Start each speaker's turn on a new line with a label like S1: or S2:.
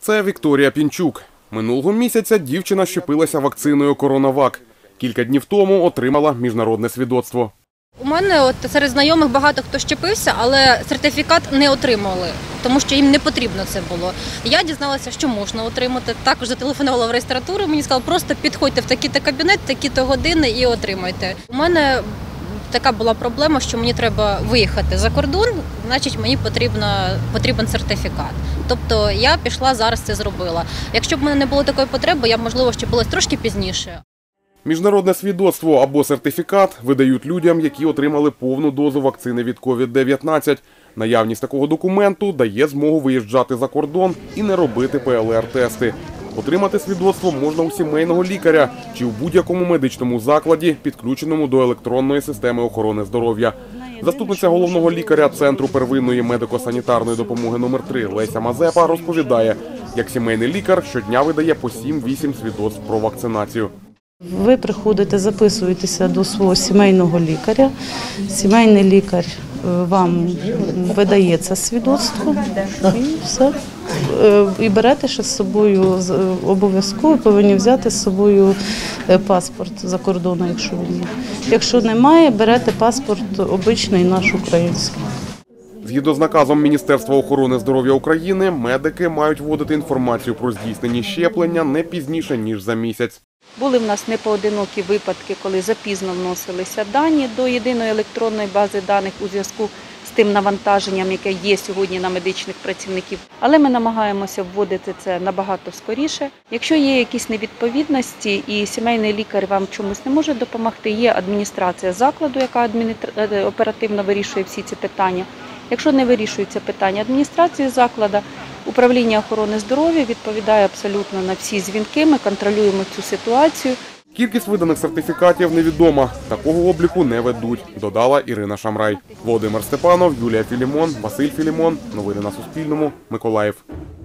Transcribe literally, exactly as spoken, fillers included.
S1: Це Вікторія Пінчук. Минулого місяця дівчина щепилася вакциною «Коронавак». Кілька днів тому отримала міжнародне свідоцтво.
S2: У мене от серед знайомих багато хто щепився, але сертифікат не отримали, тому що їм не потрібно це було. Я дізналася, що можна отримати. Також зателефонувала в реєстратуру, мені сказали, просто підходьте в такий-то кабінет, такі-то години і отримайте. У мене така була проблема, що мені треба виїхати за кордон, значить мені потрібно, потрібен сертифікат. Тобто я пішла, зараз це зробила. Якщо б в мене не було такої потреби, я б, можливо, щепилась трошки пізніше.
S1: Міжнародне свідоцтво або сертифікат видають людям, які отримали повну дозу вакцини від ковід дев'ятнадцять. Наявність такого документу дає змогу виїжджати за кордон і не робити пе ел ер-тести. Отримати свідоцтво можна у сімейного лікаря чи у будь-якому медичному закладі, підключеному до електронної системи охорони здоров'я. Заступниця головного лікаря Центру первинної медико-санітарної допомоги номер три Леся Мазепа розповідає, як сімейний лікар щодня видає по сім-вісім свідоцтв про вакцинацію.
S3: Ви приходите, записуєтеся до свого сімейного лікаря. Сімейний лікар вам видає це свідоцтво і все. І берете ще з собою, обов'язково повинні взяти з собою паспорт за кордону, якщо він є. Якщо немає, берете паспорт обичний наш український.
S1: Згідно з наказом Міністерства охорони здоров'я України, медики мають вводити інформацію про здійснені щеплення не пізніше, ніж за місяць.
S4: Були в нас непоодинокі випадки, коли запізно вносилися дані до єдиної електронної бази даних у зв'язку з тим навантаженням, яке є сьогодні на медичних працівників. Але ми намагаємося вводити це набагато скоріше. Якщо є якісь невідповідності і сімейний лікар вам чомусь не може допомогти, є адміністрація закладу, яка оперативно вирішує всі ці питання. Якщо не вирішується питання адміністрації закладу, управління охорони здоров'я відповідає абсолютно на всі дзвінки, ми контролюємо цю ситуацію.
S1: Кількість виданих сертифікатів невідома, такого обліку не ведуть, додала Ірина Шамрай. Володимир Степанов, Юлія Філімон, Василь Філімон. Новини на Суспільному. Миколаїв.